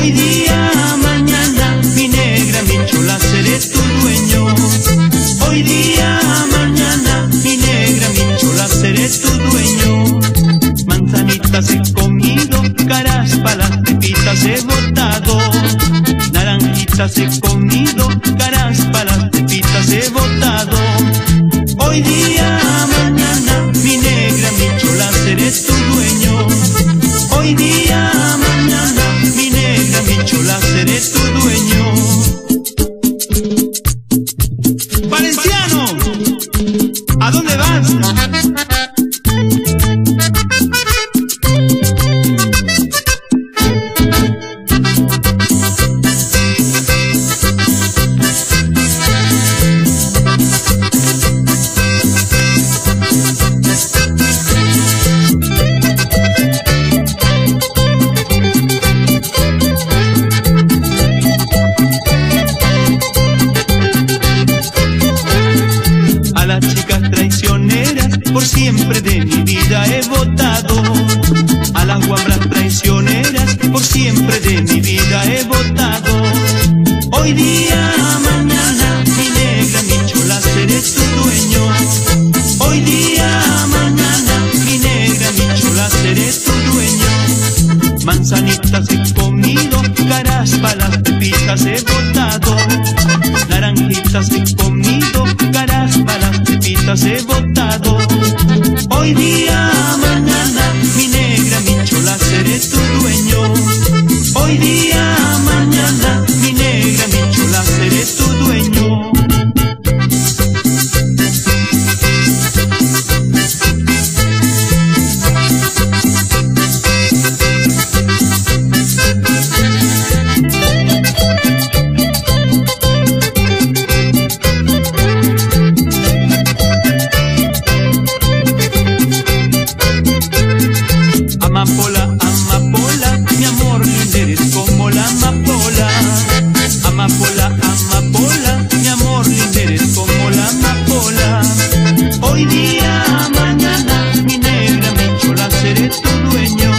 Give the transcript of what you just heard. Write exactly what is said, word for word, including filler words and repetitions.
Hoy día, mañana, mi negra, mi chola, seré tu dueño. Hoy día, mañana, mi negra, mi chola, seré tu dueño. Manzanitas he comido, caras pa' las pepitas he botado. Naranjitas he comido, caras pa' las pepitas he botado. Hoy día, mañana, mi negra, mi chola, seré tu dueño. Hoy día, mañana, mi negra, mi chola, seré tu dueño. Valenciano, ¿a dónde vas? Por siempre de mi vida he votado. A las guambras traicioneras, por siempre de mi vida he votado. Hoy día, mañana, mi negra, mi chola, seré tu dueño. Hoy día, mañana, mi negra, mi chola, seré tu dueño. Manzanitas he comido, caras pa' las pepitas he botado. Naranjitas he comido, caras pa' las pepitas he botado. Hoy día, mañana, mi negra, mi chola, seré tu dueño. Hoy día, mañana, mi negra, mi chola, seré tu dueño. Amapola, amapola, mi amor, lindo eres como la amapola. Amapola, amapola, mi amor, lindo eres como la amapola. Hoy día, mañana, mi negra, mi chola, seré tu dueño.